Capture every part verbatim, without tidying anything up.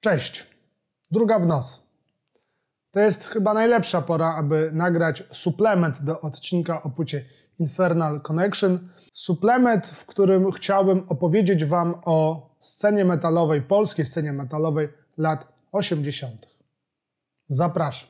Cześć, druga w nocy. To jest chyba najlepsza pora, aby nagrać suplement do odcinka o płycie Infernal Connection. Suplement, w którym chciałbym opowiedzieć Wam o scenie metalowej, polskiej scenie metalowej lat osiemdziesiątych. Zapraszam.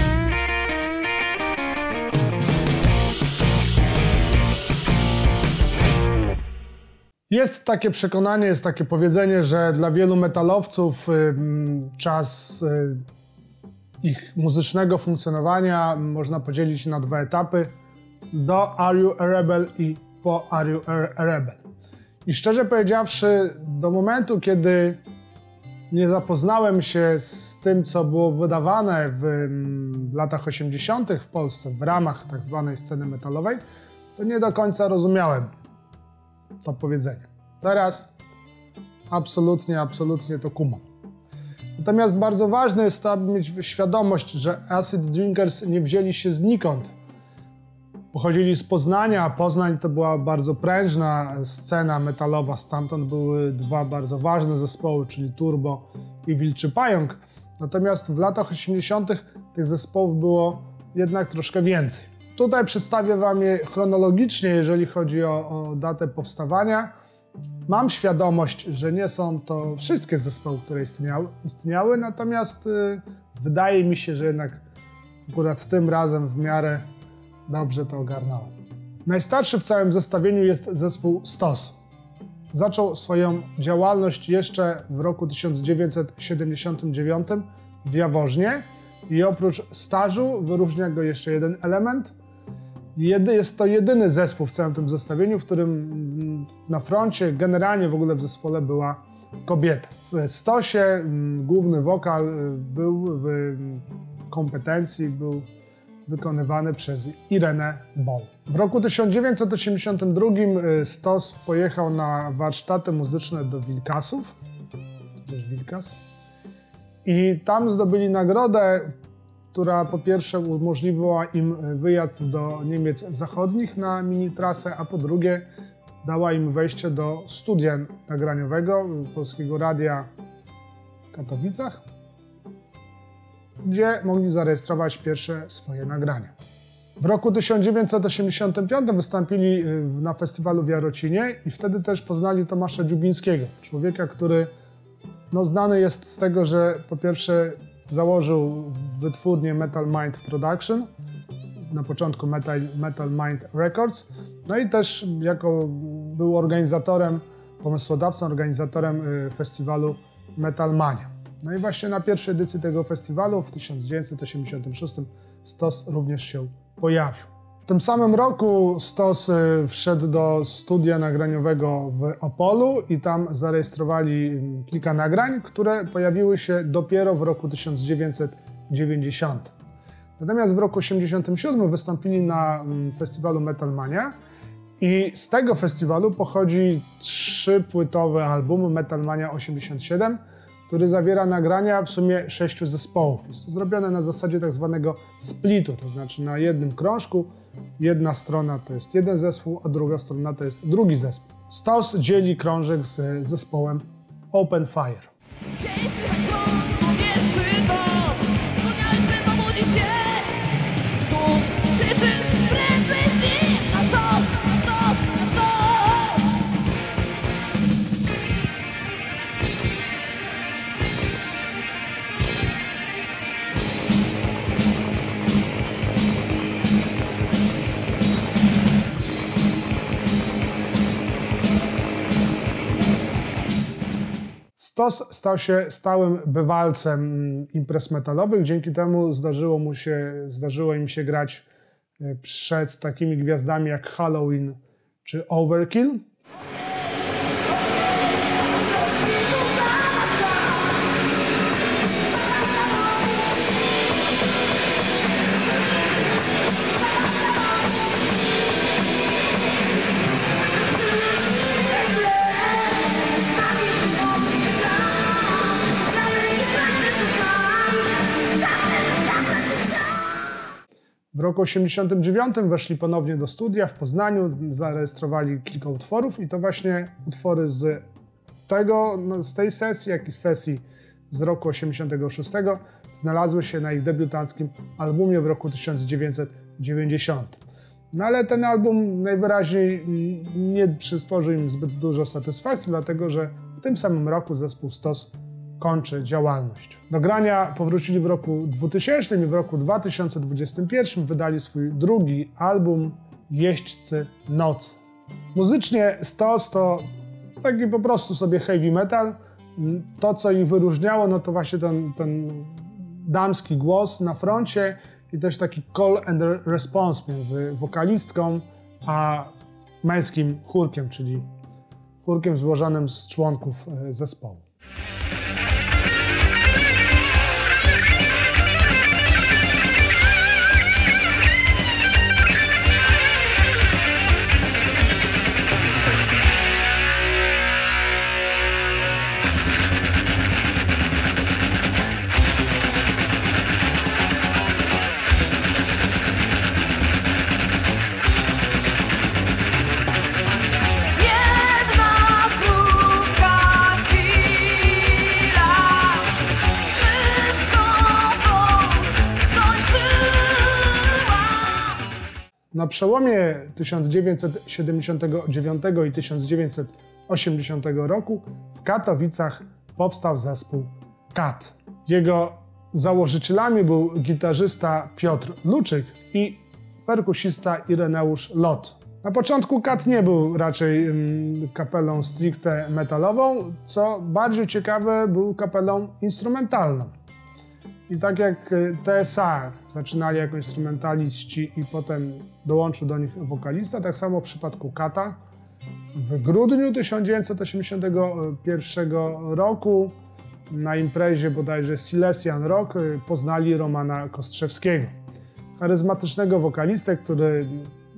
Jest takie przekonanie, jest takie powiedzenie, że dla wielu metalowców y, czas y, ich muzycznego funkcjonowania można podzielić na dwa etapy: do Are You a Rebel i po Are You a Rebel. I szczerze powiedziawszy, do momentu, kiedy nie zapoznałem się z tym, co było wydawane w, w latach osiemdziesiątych w Polsce w ramach tak zwanej sceny metalowej, to nie do końca rozumiałem to powiedzenie. Teraz absolutnie, absolutnie to kumam. Natomiast bardzo ważne jest to, aby mieć świadomość, że Acid Drinkers nie wzięli się znikąd. Pochodzili z Poznania, a Poznań to była bardzo prężna scena metalowa. Stamtąd były dwa bardzo ważne zespoły, czyli Turbo i Wilczy Pająk. Natomiast w latach osiemdziesiątych tych zespołów było jednak troszkę więcej. Tutaj przedstawię Wam je chronologicznie, jeżeli chodzi o, o datę powstawania. Mam świadomość, że nie są to wszystkie zespoły, które istniały, istniały natomiast y, wydaje mi się, że jednak akurat tym razem w miarę dobrze to ogarnąłem. Najstarszy w całym zestawieniu jest zespół Stos. Zaczął swoją działalność jeszcze w roku tysiąc dziewięćset siedemdziesiątym dziewiątym w Jaworznie i oprócz stażu wyróżnia go jeszcze jeden element. Jest to jedyny zespół w całym tym zestawieniu, w którym na froncie, generalnie w ogóle w zespole była kobieta. W Stosie główny wokal był w kompetencji, był wykonywany przez Irenę Boll. W roku tysiąc dziewięćset osiemdziesiątym drugim Stos pojechał na warsztaty muzyczne do Wilkasów, też Wilkas, i tam zdobyli nagrodę, która po pierwsze umożliwiła im wyjazd do Niemiec Zachodnich na mini-trasę, a po drugie dała im wejście do studia nagraniowego Polskiego Radia w Katowicach, gdzie mogli zarejestrować pierwsze swoje nagrania. W roku tysiąc dziewięćset osiemdziesiątym piątym wystąpili na festiwalu w Jarocinie i wtedy też poznali Tomasza Dziubińskiego, człowieka, który no, znany jest z tego, że po pierwsze założył wytwórnię Metal Mind Production, na początku Metal, Metal Mind Records, no i też jako był organizatorem, pomysłodawcą, organizatorem festiwalu Metal Mania. No i właśnie na pierwszej edycji tego festiwalu w tysiąc dziewięćset osiemdziesiątym szóstym Stos również się pojawił. W tym samym roku Stos wszedł do studia nagraniowego w Opolu i tam zarejestrowali kilka nagrań, które pojawiły się dopiero w roku tysiąc dziewięćset dziewięćdziesiątym. Natomiast w roku osiemdziesiątym siódmym wystąpili na festiwalu Metal Mania i z tego festiwalu pochodzi trzypłytowy album Metal Mania osiemdziesiąt siedem, który zawiera nagrania w sumie sześciu zespołów. Jest to zrobione na zasadzie tak zwanego splitu, to znaczy na jednym krążku jedna strona to jest jeden zespół, a druga strona to jest drugi zespół. Stos dzieli krążek z zespołem Open Fire. Stos stał się stałym bywalcem imprez metalowych, dzięki temu zdarzyło, mu się, zdarzyło im się grać przed takimi gwiazdami jak Halloween czy Overkill. W roku osiemdziesiątym dziewiątym weszli ponownie do studia w Poznaniu, zarejestrowali kilka utworów i to właśnie utwory z tego, no, z tej sesji, jak i z sesji z roku osiemdziesiątego szóstego znalazły się na ich debiutanckim albumie w roku tysiąc dziewięćset dziewięćdziesiątym. No ale ten album najwyraźniej nie przysporzył im zbyt dużo satysfakcji, dlatego że w tym samym roku zespół Stos kończy działalność. Do grania powrócili w roku dwutysięcznym i w roku dwa tysiące dwudziestym pierwszym wydali swój drugi album Jeźdźcy Nocy. Muzycznie Stos to taki po prostu sobie heavy metal. To, co ich wyróżniało, no to właśnie ten, ten damski głos na froncie i też taki call and response między wokalistką a męskim chórkiem, czyli chórkiem złożonym z członków zespołu. Na przełomie tysiąc dziewięćset siedemdziesiątego dziewiątego i tysiąc dziewięćset osiemdziesiątego roku w Katowicach powstał zespół Kat. Jego założycielami był gitarzysta Piotr Luczyk i perkusista Ireneusz Lot. Na początku Kat nie był raczej um, kapelą stricte metalową, co bardziej ciekawe, był kapelą instrumentalną. I tak jak T S A zaczynali jako instrumentaliści i potem dołączył do nich wokalista, tak samo w przypadku Kata. W grudniu tysiąc dziewięćset osiemdziesiątego pierwszego roku na imprezie bodajże Silesian Rock poznali Romana Kostrzewskiego. Charyzmatycznego wokalistę, który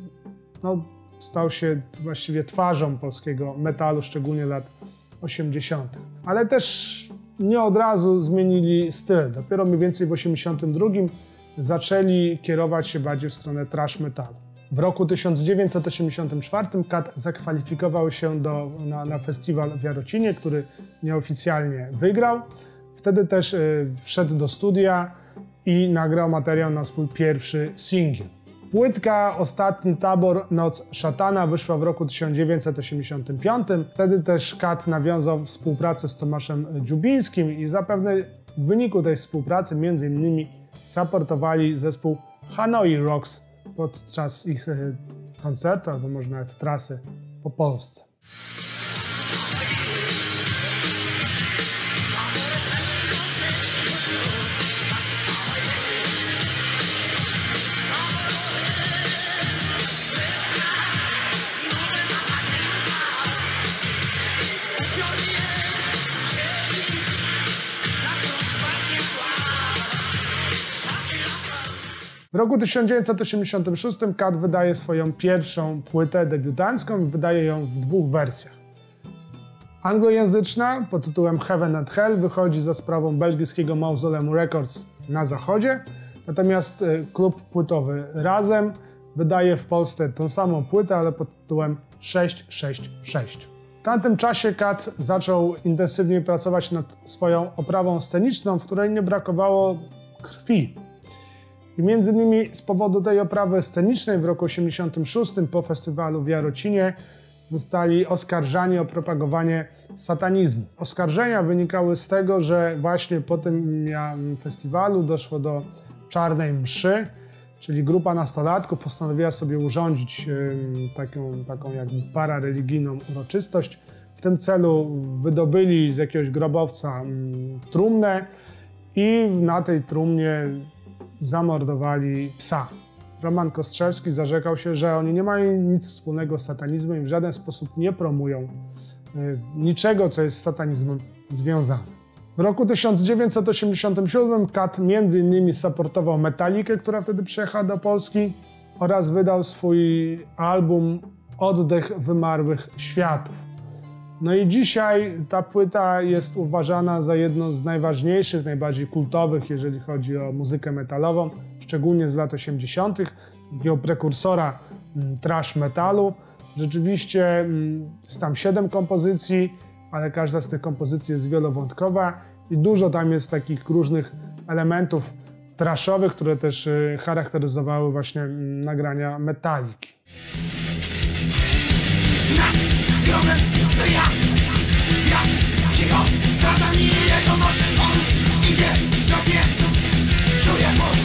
no, stał się właściwie twarzą polskiego metalu, szczególnie lat osiemdziesiątych. Ale też nie od razu zmienili styl. Dopiero mniej więcej w osiemdziesiątym drugim zaczęli kierować się bardziej w stronę thrash metalu. W roku tysiąc dziewięćset osiemdziesiątym czwartym Kat zakwalifikował się do, na, na festiwal w Jarocinie, który nieoficjalnie wygrał. Wtedy też y, wszedł do studia i nagrał materiał na swój pierwszy singiel. Płytka Ostatni tabor Noc szatana wyszła w roku tysiąc dziewięćset osiemdziesiątym piątym. Wtedy też Kat nawiązał współpracę z Tomaszem Dziubińskim i zapewne w wyniku tej współpracy między innymi supportowali zespół Hanoi Rocks podczas ich koncertu, albo może nawet trasy po Polsce. W roku tysiąc dziewięćset osiemdziesiątym szóstym Kat wydaje swoją pierwszą płytę debiutancką i wydaje ją w dwóch wersjach. Anglojęzyczna pod tytułem Heaven and Hell wychodzi za sprawą belgijskiego Mausoleum Records na zachodzie, natomiast klub płytowy Razem wydaje w Polsce tą samą płytę, ale pod tytułem sześć sześć sześć. W tamtym czasie Kat zaczął intensywnie pracować nad swoją oprawą sceniczną, w której nie brakowało krwi. I między innymi z powodu tej oprawy scenicznej w roku osiemdziesiątym szóstym po festiwalu w Jarocinie zostali oskarżani o propagowanie satanizmu. Oskarżenia wynikały z tego, że właśnie po tym festiwalu doszło do czarnej mszy, czyli grupa nastolatków postanowiła sobie urządzić taką, taką jakby parareligijną uroczystość. W tym celu wydobyli z jakiegoś grobowca trumnę i na tej trumnie zamordowali psa. Roman Kostrzewski zarzekał się, że oni nie mają nic wspólnego z satanizmem i w żaden sposób nie promują y, niczego, co jest z satanizmem związane. W roku tysiąc dziewięćset osiemdziesiątym siódmym Kat między innymi supportował Metallicę, która wtedy przyjechała do Polski, oraz wydał swój album Oddech Wymarłych Światów. No i dzisiaj ta płyta jest uważana za jedną z najważniejszych, najbardziej kultowych, jeżeli chodzi o muzykę metalową, szczególnie z lat osiemdziesiątych, takiego prekursora thrash metalu. Rzeczywiście jest tam siedem kompozycji, ale każda z tych kompozycji jest wielowątkowa I dużo tam jest takich różnych elementów trashowych, które też charakteryzowały właśnie nagrania Metaliki. Nad grobem stryja, wiatr cicho zdradza mi jego moc. On idzie do mnie, czuję moc.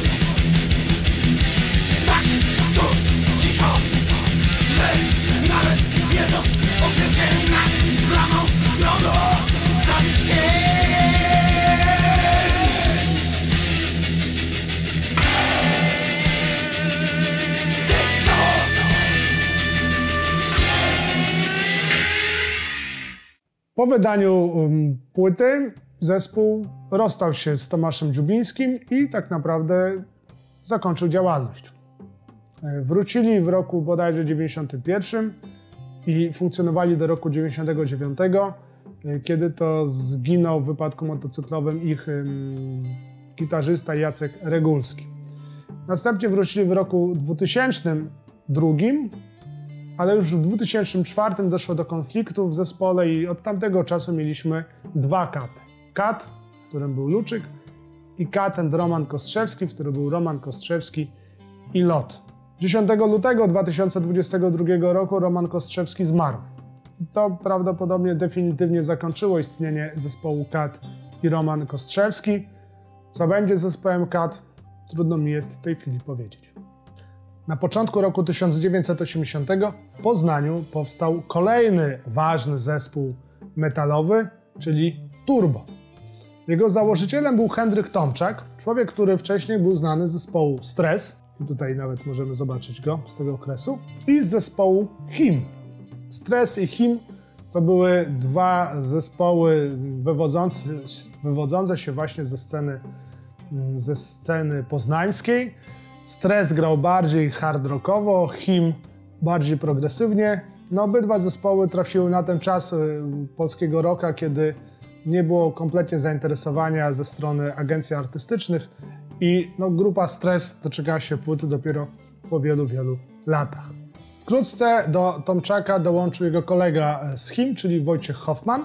Tak, tu cicho, że nawet Jezus ukrył się nad bramą grobu. Zabić się. Po wydaniu um, płyty zespół rozstał się z Tomaszem Dziubińskim i tak naprawdę zakończył działalność. Wrócili w roku bodajże dziewięćdziesiątym pierwszym i funkcjonowali do roku dziewięćdziesiątego dziewiątego, kiedy to zginął w wypadku motocyklowym ich um, gitarzysta Jacek Regulski. Następnie wrócili w roku dwutysięcznym drugim, ale już w dwutysięcznym czwartym doszło do konfliktu w zespole i od tamtego czasu mieliśmy dwa katy. Kat, w którym był Luczyk, i Kat and Roman Kostrzewski, w którym był Roman Kostrzewski i Lot. dziesiątego lutego dwa tysiące dwudziestego drugiego roku Roman Kostrzewski zmarł. I to prawdopodobnie definitywnie zakończyło istnienie zespołu Kat i Roman Kostrzewski. Co będzie z zespołem Kat, trudno mi jest w tej chwili powiedzieć. Na początku roku tysiąc dziewięćset osiemdziesiątego w Poznaniu powstał kolejny ważny zespół metalowy, czyli Turbo. Jego założycielem był Hendryk Tomczak, człowiek, który wcześniej był znany z zespołu Stres, i tutaj nawet możemy zobaczyć go z tego okresu, i z zespołu Him. Stres i Him to były dwa zespoły wywodzące, wywodzące się właśnie ze sceny, ze sceny poznańskiej. Stres grał bardziej hard rockowo, Him bardziej progresywnie. No, obydwa zespoły trafiły na ten czas polskiego rocka, kiedy nie było kompletnie zainteresowania ze strony agencji artystycznych i no, grupa Stres doczekała się płyty dopiero po wielu, wielu latach. Wkrótce do Tomczaka dołączył jego kolega z Him, czyli Wojciech Hoffman.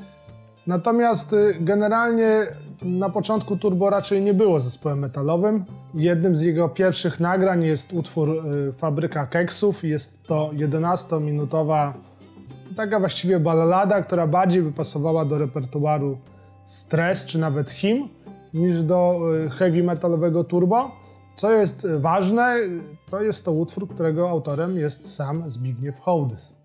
Natomiast generalnie na początku Turbo raczej nie było zespołem metalowym. Jednym z jego pierwszych nagrań jest utwór Fabryka Keksów. Jest to jedenastominutowa, taka właściwie ballada, która bardziej by pasowała do repertuaru Stres czy nawet Him niż do heavy metalowego Turbo. Co jest ważne, to jest to utwór, którego autorem jest sam Zbigniew Hołdys.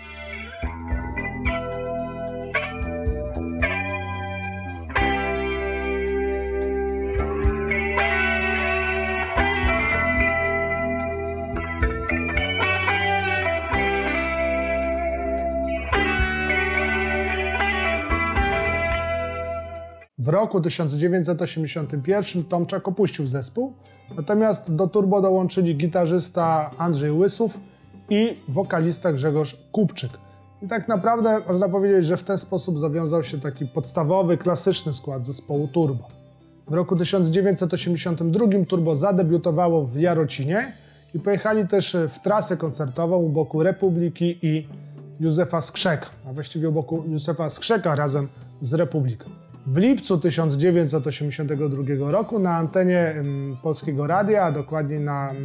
W roku tysiąc dziewięćset osiemdziesiątym pierwszym Tomczak opuścił zespół, natomiast do Turbo dołączyli gitarzysta Andrzej Łysów i wokalista Grzegorz Kupczyk. I tak naprawdę można powiedzieć, że w ten sposób zawiązał się taki podstawowy, klasyczny skład zespołu Turbo. W roku tysiąc dziewięćset osiemdziesiątym drugim Turbo zadebiutowało w Jarocinie i pojechali też w trasę koncertową u boku Republiki i Józefa Skrzeka, a właściwie u boku Józefa Skrzeka razem z Republiką. W lipcu tysiąc dziewięćset osiemdziesiątego drugiego roku na antenie Polskiego Radia, a dokładniej na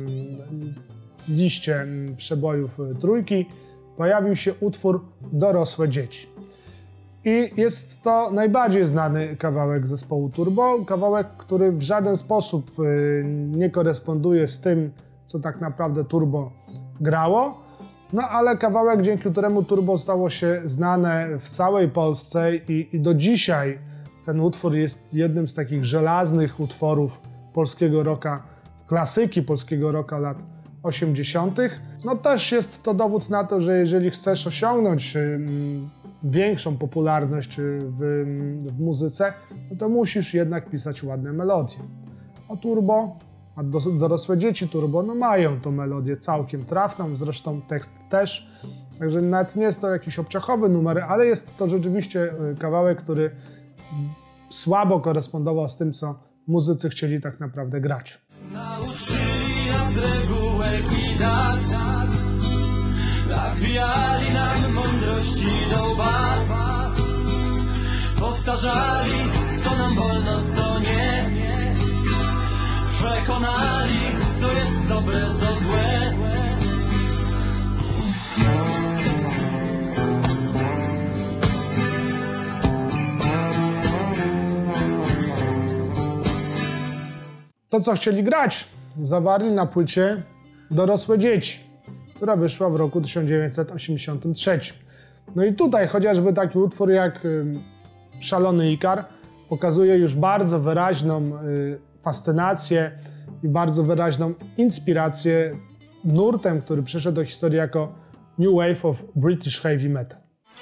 liście przebojów Trójki, pojawił się utwór Dorosłe dzieci. I jest to najbardziej znany kawałek zespołu Turbo, kawałek, który w żaden sposób nie koresponduje z tym, co tak naprawdę Turbo grało, no ale kawałek, dzięki któremu Turbo stało się znane w całej Polsce i, i do dzisiaj ten utwór jest jednym z takich żelaznych utworów polskiego rocka, klasyki polskiego rocka lat osiemdziesiątych. No też jest to dowód na to, że jeżeli chcesz osiągnąć mm, większą popularność w, w muzyce, no to musisz jednak pisać ładne melodie. A Turbo, a do, dorosłe dzieci Turbo, no mają tą melodię całkiem trafną, zresztą tekst też. Także nawet nie jest to jakiś obciachowy numer, ale jest to rzeczywiście kawałek, który słabo korespondował z tym, co muzycy chcieli tak naprawdę grać. Nauczyli nas regułek i dat, nabijali nam mądrości do łba. Powtarzali, co nam wolno, co nie. Przekonali, co jest dobre, co złe. To, co chcieli grać, zawarli na płycie Dorosłe dzieci, która wyszła w roku tysiąc dziewięćset osiemdziesiątym trzecim. No i tutaj chociażby taki utwór jak Szalony Ikar pokazuje już bardzo wyraźną fascynację i bardzo wyraźną inspirację nurtem, który przyszedł do historii jako New Wave of British Heavy Metal.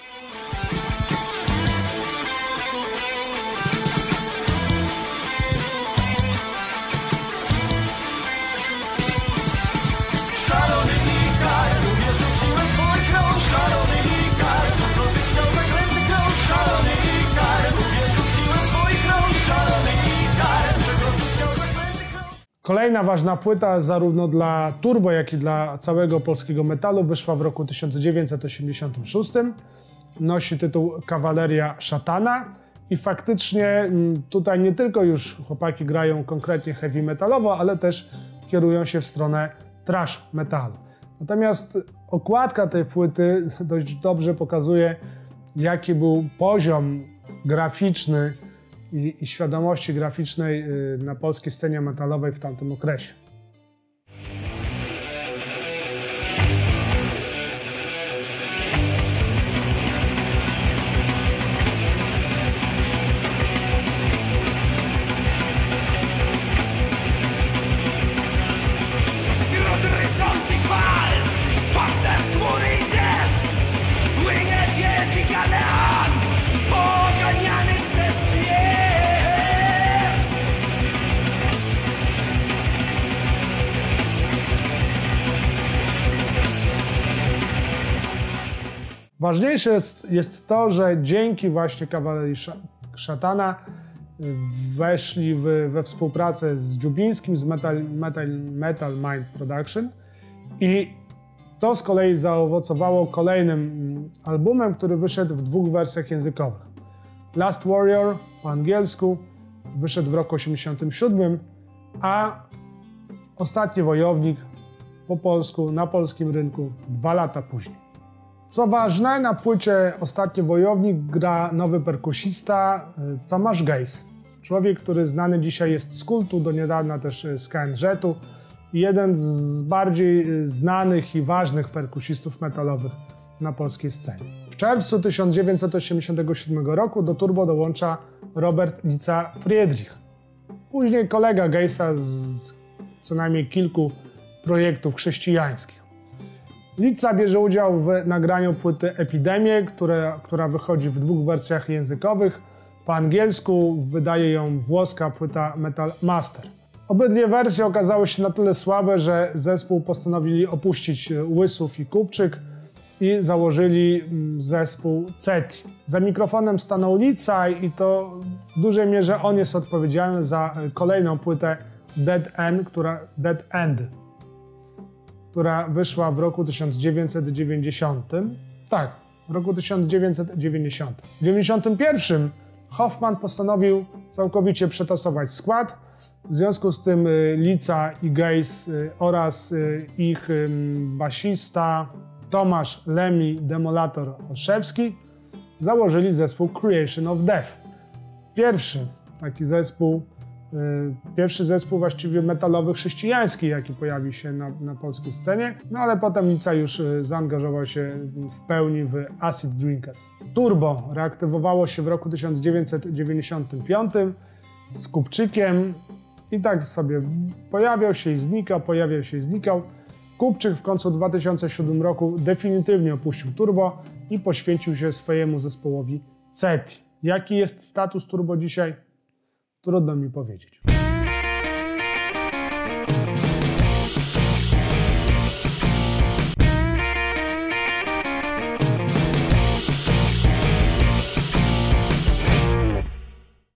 Kolejna ważna płyta zarówno dla turbo, jak i dla całego polskiego metalu wyszła w roku tysiąc dziewięćset osiemdziesiątym szóstym. Nosi tytuł Kawaleria Szatana i faktycznie tutaj nie tylko już chłopaki grają konkretnie heavy metalowo, ale też kierują się w stronę thrash metalu. Natomiast okładka tej płyty dość dobrze pokazuje, jaki był poziom graficzny I, i świadomości graficznej na polskiej scenie metalowej w tamtym okresie. Wśród ryczących fal, poprzez chmury i deszcz, płynie wielki galeon, poganiany przez śmierć. Ważniejsze jest, jest to, że dzięki właśnie Kawalerii Szatana weszli w, we współpracę z Dziubińskim, z Metal, Metal, Metal Mind Production i to z kolei zaowocowało kolejnym albumem, który wyszedł w dwóch wersjach językowych. Last Warrior po angielsku wyszedł w roku osiemdziesiątym siódmym, a Ostatni Wojownik po polsku na polskim rynku dwa lata później. Co ważne, na płycie Ostatni Wojownik gra nowy perkusista Tomasz Gejs. Człowiek, który znany dzisiaj jest z Kultu, do niedawna też z K N Z u. Jeden z bardziej znanych i ważnych perkusistów metalowych na polskiej scenie. W czerwcu tysiąc dziewięćset osiemdziesiątego siódmego roku do turbo dołącza Robert Lica Friedrich. Później kolega Gejsa z co najmniej kilku projektów chrześcijańskich. Lica bierze udział w nagraniu płyty Epidemię, która, która wychodzi w dwóch wersjach językowych. Po angielsku wydaje ją włoska płyta Metal Master. Obydwie wersje okazały się na tyle słabe, że zespół postanowili opuścić Łysów i Kupczyk i założyli zespół Ceti. Za mikrofonem stanął Lica i to w dużej mierze on jest odpowiedzialny za kolejną płytę Dead End, która, Dead End, która wyszła w roku tysiąc dziewięćset dziewięćdziesiątym. Tak, w roku tysiąc dziewięćset dziewięćdziesiątym. W tysiąc dziewięćset dziewięćdziesiątym pierwszym Hoffman postanowił całkowicie przetasować skład. W związku z tym Lica i Gejs oraz ich basista Tomasz Lemi Demolator Olszewski założyli zespół Creation of Death. Pierwszy taki zespół, pierwszy zespół właściwie metalowy chrześcijański, jaki pojawił się na, na polskiej scenie, no ale potem Lica już zaangażował się w pełni w Acid Drinkers. Turbo reaktywowało się w roku tysiąc dziewięćset dziewięćdziesiątym piątym z Kupczykiem i tak sobie pojawiał się i znikał, pojawiał się i znikał. Kupczyk w końcu dwa tysiące siódmym roku definitywnie opuścił Turbo i poświęcił się swojemu zespołowi Ceti. Jaki jest status Turbo dzisiaj? Trudno mi powiedzieć.